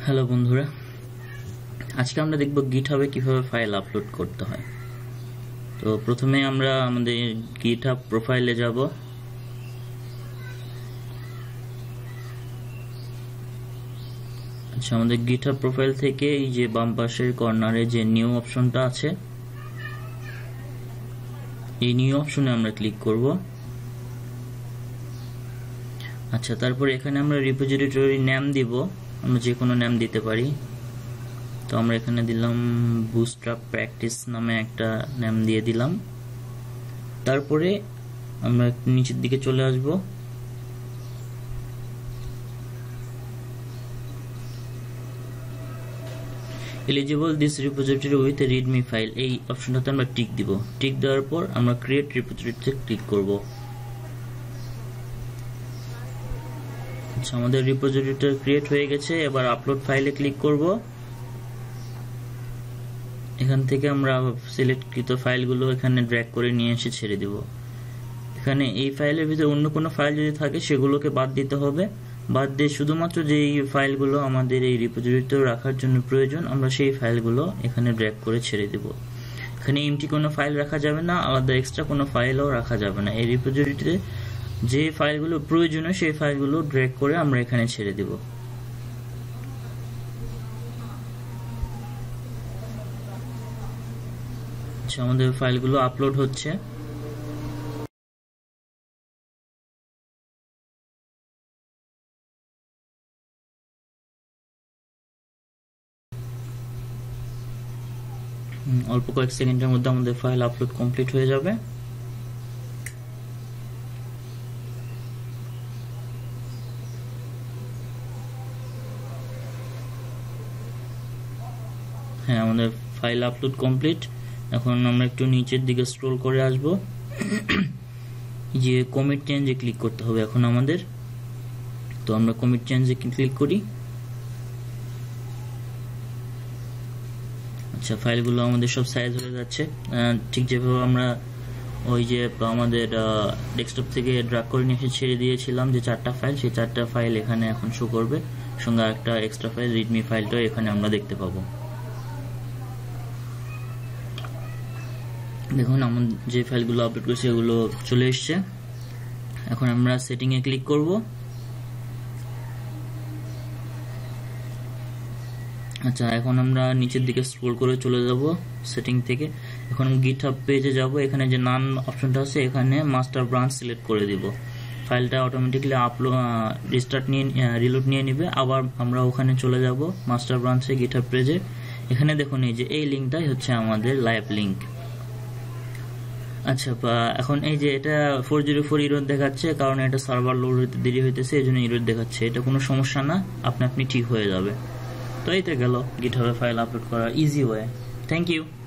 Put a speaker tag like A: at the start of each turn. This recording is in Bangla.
A: হ্যালো বন্ধুরা, আজকে আমরা দেখব গিটহাবে কিভাবে ফাইল আপলোড করতে হয়। তো প্রথমে আমরা আমাদের গিটহাব প্রোফাইলে যাব। আচ্ছা, আমাদের গিটহাব প্রোফাইল থেকে এই যে বাম পাশের কর্নারে যে নিউ অপশনটা আছে, এই নিউ অপশনে আমরা ক্লিক করব। আচ্ছা, তারপর এখানে আমরা রিপোজিটরি নাম দিব, আমরা যে কোনো নাম দিতে পারি। তো আমরা এখানে দিলাম বুটস্ট্র্যাপ প্র্যাকটিস নামে একটা নাম দিয়ে দিলাম। তারপরে আমরা নিচের দিকে চলে আসব। Eligible this repository with readme file, এই অপশনটাতে আমরা টিক দিব। টিক দেওয়ার পর আমরা ক্রিয়েট রিপোজিটরিতে ক্লিক করব। আচ্ছা, আমাদের রিপোজিটরিটা ক্রিয়েট হয়ে গেছে। এবার আপলোড ফাইলে ক্লিক করব। এখান থেকে আমরা সিলেক্টকৃত ফাইলগুলো এখানে ড্র্যাগ করে নিয়ে এসে ছেড়ে দিব। এখানে এই ফাইলের ভিতরে অন্য কোনো ফাইল যদি থাকে সেগুলোকে বাদ দিতে হবে। বাদ দিয়ে শুধুমাত্র যেই ফাইলগুলো আমাদের এই রিপোজিটরিতে রাখার জন্য প্রয়োজন, আমরা সেই ফাইলগুলো এখানে ড্র্যাগ করে ছেড়ে দিব। এখানে এমটি কোনো ফাইল রাখা যাবে না, আলাদা এক্সট্রা কোনো ফাইলও রাখা যাবে না। এই রিপোজিটরিতে যে ফাইলগুলো প্রয়োজনীয় সেই ফাইলগুলো ড্র্যাগ করে আমরা এখানে ছেড়ে দিব। আচ্ছা, আমাদের ফাইলগুলো আপলোড হচ্ছে। অল্প কয়েক সেকেন্ডের মধ্যে আমাদের ফাইল আপলোড কমপ্লিট হয়ে যাবে। হ্যাঁ, আমাদের ফাইল আপলোড কমপ্লিট। এখন আমরা একটু নিচের দিকে স্ক্রল করে আসব। যে কমিট চেঞ্জে ক্লিক করতে হবে এখন আমাদের। তো আমরা কমিট চেঞ্জে ক্লিক করি। আচ্ছা, ফাইলগুলো আমাদের সব সাইজ হয়ে যাচ্ছে, ঠিক যেভাবে আমরা ওই যে আমাদের ডেস্কটপ থেকে ড্র্যাগ করে নিয়ে এসে ছেড়ে দিয়েছিলাম যে 4টা ফাইল, সেই 4টা ফাইল এখানে এখন শো করবে। সঙ্গে একটা এক্সট্রা ফাইল রিডমি ফাইলটাও এখানে আমরা দেখতে পাবো। দেখুন, আমার যে ফাইলগুলো আপলোড করেছি এগুলো চলে এসছে। এখন আমরা সেটিংয়ে ক্লিক করব। আচ্ছা, এখন আমরা নিচের দিকে স্ক্রল করে চলে যাব সেটিং থেকে। এখন গিটহাব পেজে যাব। এখানে যে নান অপশনটা আছে এখানে মাস্টার ব্রাঞ্চ সিলেক্ট করে দিব। ফাইলটা অটোমেটিক্যালি রিলোড নিয়ে নেবে। আবার আমরা ওখানে চলে যাব মাস্টার ব্রাঞ্চে গিটহাব পেজে। এখানে দেখুন এই যে এই লিঙ্কটাই হচ্ছে আমাদের লাইভ লিঙ্ক। আচ্ছা, এখন এই যে এটা 404 এরর দেখাচ্ছে, কারণ এটা সার্ভার লোড হতে দেরি হইতেছে, এই জন্য এরর দেখাচ্ছে। এটা কোনো সমস্যা না, আপনি ঠিক হয়ে যাবে। তো এইটা গেল গিটহাবে ফাইল আপলোড করার ইজি ওয়ে। Thank you.